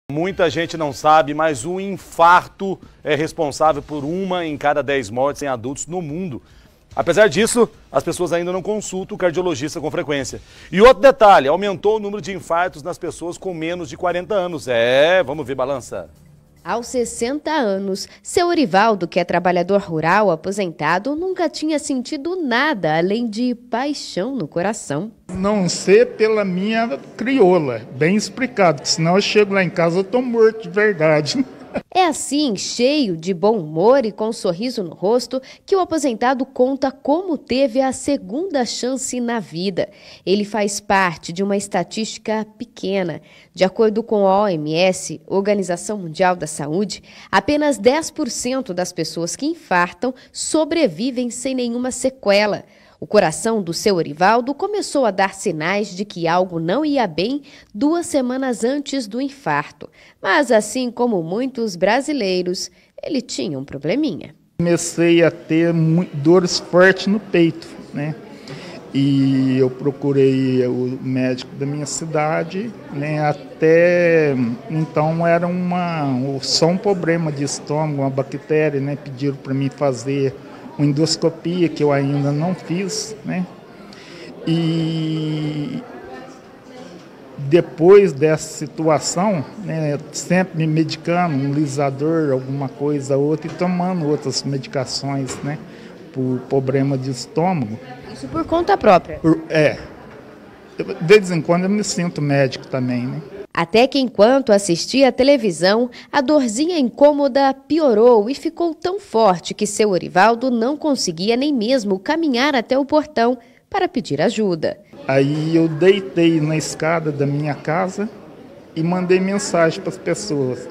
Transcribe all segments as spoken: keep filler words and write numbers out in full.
Muita gente não sabe, mas o infarto é responsável por uma em cada dez mortes em adultos no mundo. Apesar disso, as pessoas ainda não consultam o cardiologista com frequência. E outro detalhe, aumentou o número de infartos nas pessoas com menos de quarenta anos. É, vamos ver, balança. Aos sessenta anos, seu Orivaldo, que é trabalhador rural aposentado, nunca tinha sentido nada além de paixão no coração. Não ser pela minha crioula, bem explicado, senão eu chego lá em casa e estou morto de verdade. É assim, cheio de bom humor e com um sorriso no rosto, que o aposentado conta como teve a segunda chance na vida. Ele faz parte de uma estatística pequena. De acordo com a O M S, Organização Mundial da Saúde, apenas dez por cento das pessoas que infartam sobrevivem sem nenhuma sequela. O coração do seu Orivaldo começou a dar sinais de que algo não ia bem duas semanas antes do infarto. Mas, assim como muitos brasileiros, ele tinha um probleminha. Comecei a ter dores fortes no peito, né? E eu procurei o médico da minha cidade, né? Até então era uma, só um problema de estômago, uma bactéria, né? Pediram para mim fazer uma endoscopia, que eu ainda não fiz, né? E depois dessa situação, né, sempre me medicando, um lisador, alguma coisa, outra, e tomando outras medicações, né, por problema de estômago. Isso por conta própria? Por, é. De vez em quando eu me sinto médico também, né? Até que enquanto assistia à televisão, a dorzinha incômoda piorou e ficou tão forte que seu Orivaldo não conseguia nem mesmo caminhar até o portão para pedir ajuda. Aí eu deitei na escada da minha casa e mandei mensagem para as pessoas,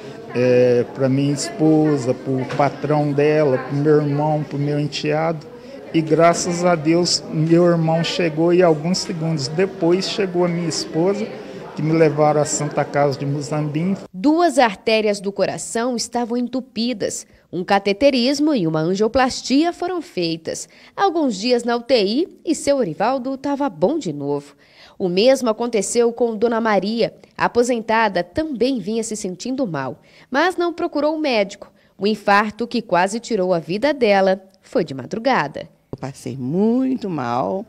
é, para minha esposa, para o patrão dela, para o meu irmão, para o meu enteado. E graças a Deus, meu irmão chegou e alguns segundos depois chegou a minha esposa, que me levaram à Santa Casa de Muzambinho. Duas artérias do coração estavam entupidas. Um cateterismo e uma angioplastia foram feitas. Alguns dias na U T I e seu Orivaldo estava bom de novo. O mesmo aconteceu com Dona Maria. A aposentada também vinha se sentindo mal, mas não procurou o médico. O infarto que quase tirou a vida dela foi de madrugada. Eu passei muito mal.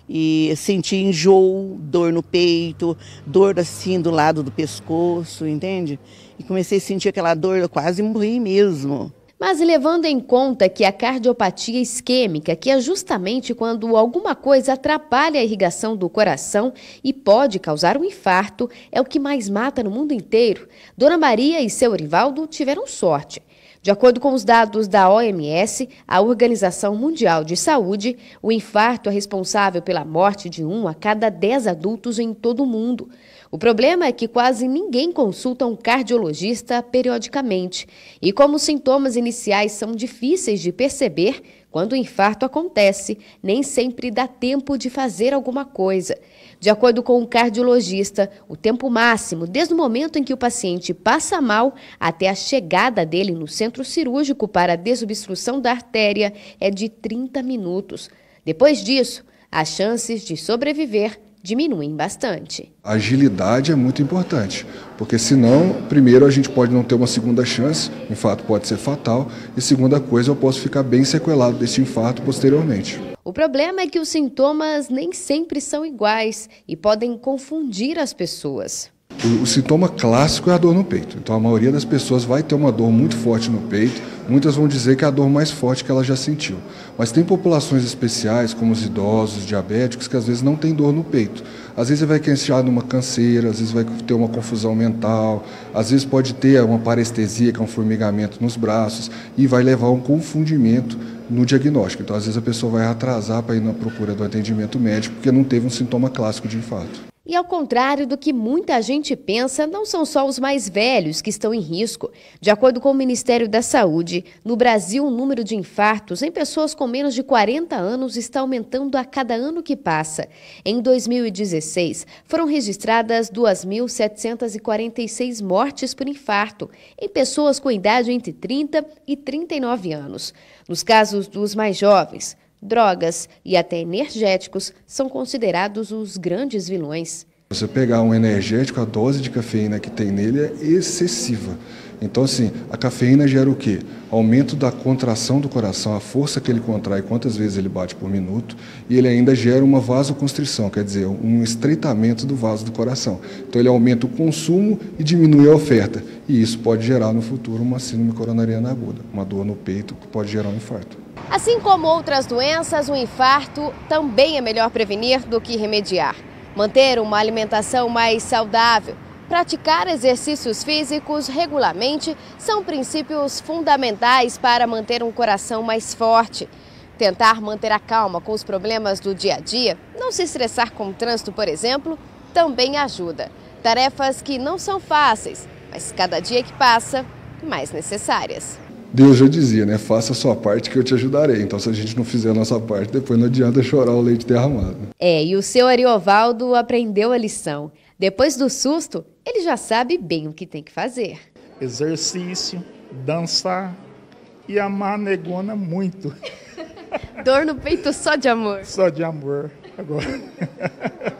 E senti enjoo, dor no peito, dor assim do lado do pescoço, entende? E comecei a sentir aquela dor, eu quase morri mesmo. Mas levando em conta que a cardiopatia isquêmica, que é justamente quando alguma coisa atrapalha a irrigação do coração e pode causar um infarto, é o que mais mata no mundo inteiro, Dona Maria e seu Orivaldo tiveram sorte. De acordo com os dados da O M S, a Organização Mundial de Saúde, o infarto é responsável pela morte de um a cada dez adultos em todo o mundo. O problema é que quase ninguém consulta um cardiologista periodicamente. E como os sintomas iniciais são difíceis de perceber, quando o infarto acontece, nem sempre dá tempo de fazer alguma coisa. De acordo com um cardiologista, o tempo máximo, desde o momento em que o paciente passa mal até a chegada dele no centro cirúrgico para a desobstrução da artéria, é de trinta minutos. Depois disso, as chances de sobreviver diminuem bastante. A agilidade é muito importante, porque senão, primeiro, a gente pode não ter uma segunda chance, o infarto pode ser fatal, e segunda coisa, eu posso ficar bem sequelado desse infarto posteriormente. O problema é que os sintomas nem sempre são iguais e podem confundir as pessoas. O, o sintoma clássico é a dor no peito. Então a maioria das pessoas vai ter uma dor muito forte no peito, muitas vão dizer que é a dor mais forte que ela já sentiu. Mas tem populações especiais, como os idosos, os diabéticos, que às vezes não tem dor no peito. Às vezes vai queixar numa canseira, às vezes vai ter uma confusão mental, às vezes pode ter uma parestesia, que é um formigamento nos braços, e vai levar a um confundimento no diagnóstico. Então às vezes a pessoa vai atrasar para ir na procura do atendimento médico, porque não teve um sintoma clássico de infarto. E ao contrário do que muita gente pensa, não são só os mais velhos que estão em risco. De acordo com o Ministério da Saúde, no Brasil o número de infartos em pessoas com menos de quarenta anos está aumentando a cada ano que passa. Em dois mil e dezesseis, foram registradas duas mil setecentas e quarenta e seis mortes por infarto em pessoas com idade entre trinta e trinta e nove anos. Nos casos dos mais jovens, drogas e até energéticos são considerados os grandes vilões. Você pegar um energético, a dose de cafeína que tem nele é excessiva. Então, assim, a cafeína gera o quê? Aumento da contração do coração, a força que ele contrai, quantas vezes ele bate por minuto, e ele ainda gera uma vasoconstrição, quer dizer, um estreitamento do vaso do coração. Então, ele aumenta o consumo e diminui a oferta. E isso pode gerar no futuro uma síndrome coronariana aguda, uma dor no peito que pode gerar um infarto. Assim como outras doenças, o infarto também é melhor prevenir do que remediar. Manter uma alimentação mais saudável, praticar exercícios físicos regularmente são princípios fundamentais para manter um coração mais forte. Tentar manter a calma com os problemas do dia a dia, não se estressar com o trânsito, por exemplo, também ajuda. Tarefas que não são fáceis, mas cada dia que passa, mais necessárias. Deus já dizia, né? Faça a sua parte que eu te ajudarei. Então, se a gente não fizer a nossa parte, depois não adianta chorar o leite derramado. É, e o seu Ariovaldo aprendeu a lição. Depois do susto, ele já sabe bem o que tem que fazer. Exercício, dançar e amar a negona muito. Dor no peito só de amor. Só de amor, agora.